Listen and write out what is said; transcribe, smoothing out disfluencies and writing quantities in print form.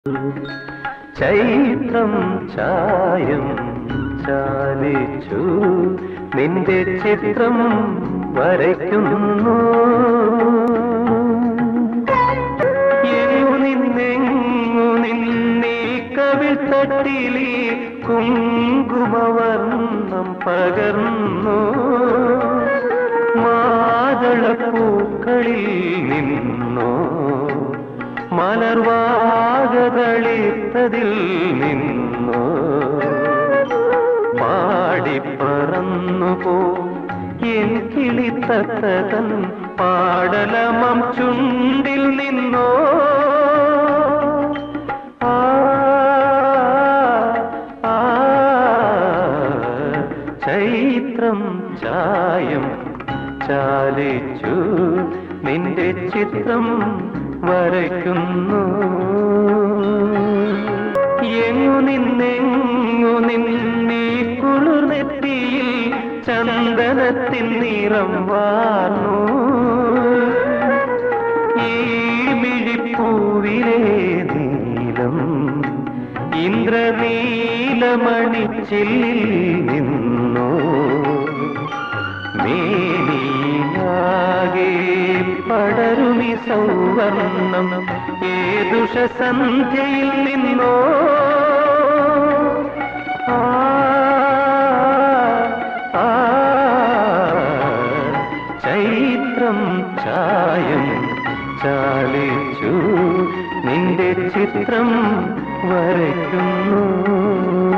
ചൈത്രം ചായം ചാലിച്ചു നിന്റെ ചിത്രം വരയ്ക്കുന്നു. നിന്നെങ്ങു നിന്നീ കവിൾ തട്ടിലി കുങ്കുമവർണ്ണം പകർന്നു. മാതളപ്പൂക്കളിൽ നിന്നോ മലർവാകതളിത്തതിൽ നിന്നോ പാടിപ്പറന്നു പോ എൻ കിളിത്തത്തൻ പാടലമം ചുണ്ടിൽ നിന്നോ. ചൈത്രം ചായം ചാലിച്ചു നിന്റെ ചിത്രം വരയ്ക്കുന്നു. എങ്ങു നിന്നീ കുളിർനെറ്റിയിൽ ചന്ദനത്തിൻ നിറം വാർന്നു. ഈ മിഴിപ്പൂവിലെ നീലം ഇന്ദ്രനീലമണിച്ചില്ലിൽ നിന്നു. മേനിയാകെ പടരുമി സൗവർണം ഏതുഷ സന്ധ്യയിൽ നിന്നോ. ചൈത്രം ചായം ചാലിച്ചു നിന്റെ ചിത്രം വരയ്ക്കുന്നു.